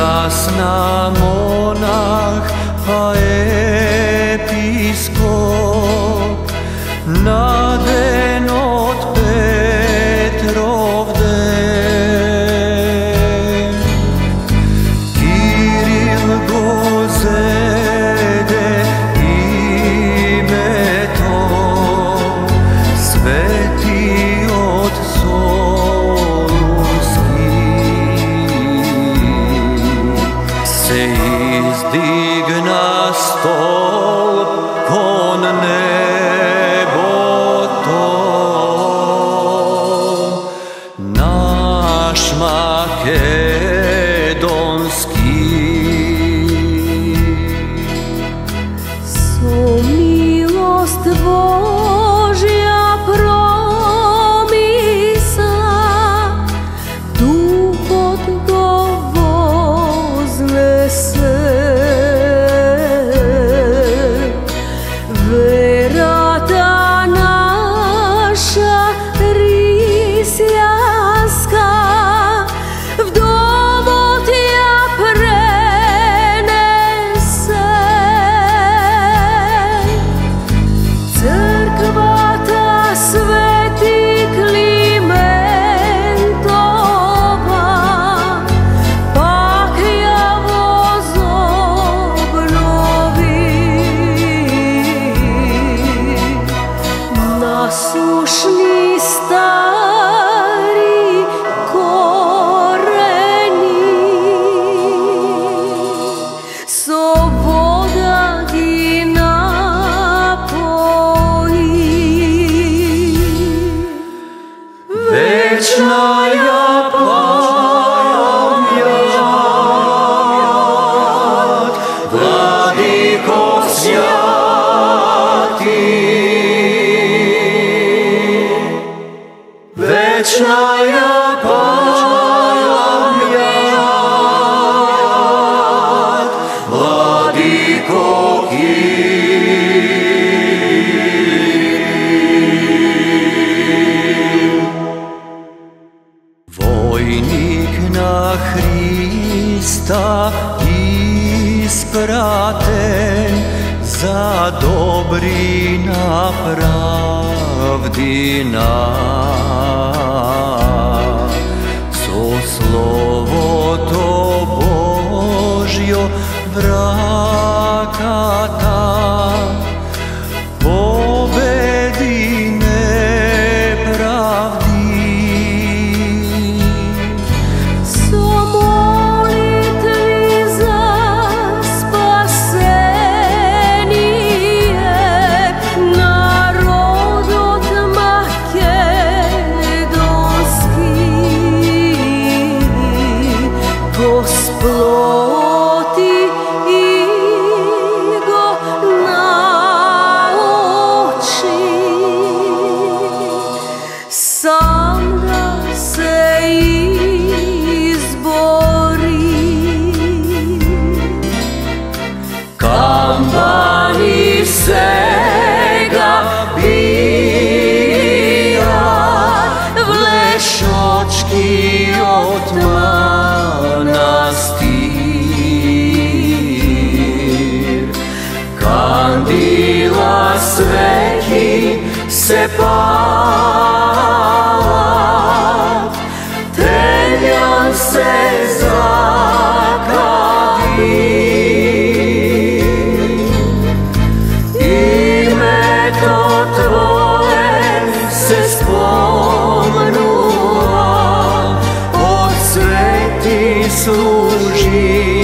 zasna monah pa episkop na den od Petrov den. Kiril Gozede ime to, sveti od se izdigna stolp kon nebo to, naš makedonski. So milost Božja promisa, duh odgovozne se, vera ta naša risjaska vdovotja prenese. Crkva ta sveti Klimentova pak ja vozobnovi. Nasušni stari koreni so voda ti napoji. Večna ja pamjat, Vladiko svjati. Večna ja pamjat, Vladiko vojnik na Hrista ispraten, za dobri na pravdi co slovo to Božjo vrakata pobedi nepravdi. So molitvi za spasenije narod od makedonski, Gospodi go nauči, sam da se izbori. Kampani sega bija, Vlešočki od manastir, kandila sveki se palat, teljan se zakadi. Ime to tvoje se spomnula, od sveti služi